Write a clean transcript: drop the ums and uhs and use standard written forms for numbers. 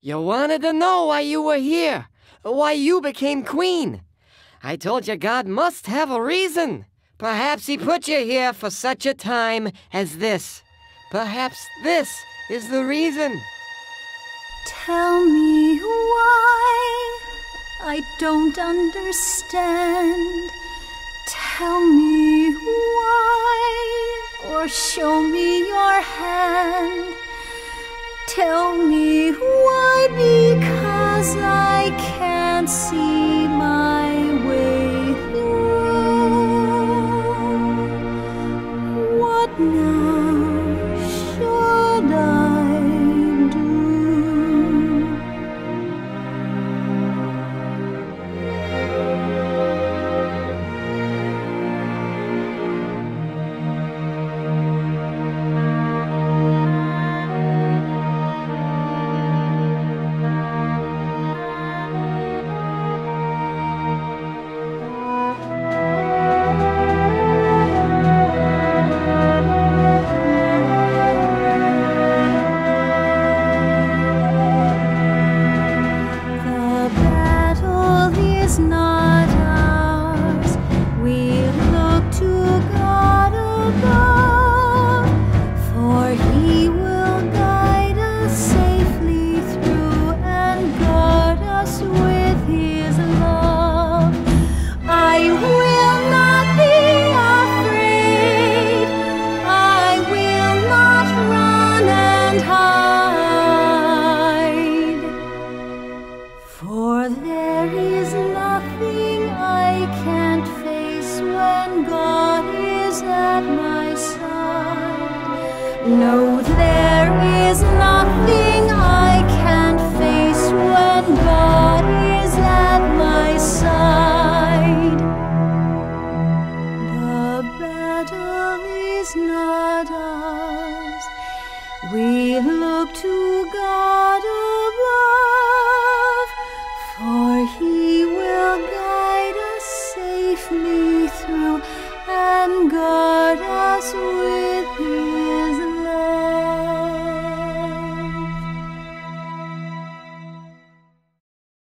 You wanted to know why you were here, why you became queen. I told you God must have a reason. Perhaps he put you here for such a time as this. Perhaps this is the reason. Tell me why. I don't understand. Tell me why, or show me your hand. Tell me why, because I can't see my way through. What now should I do? No, there is nothing I can't face when God is at my side. The battle is not ours. We look to God.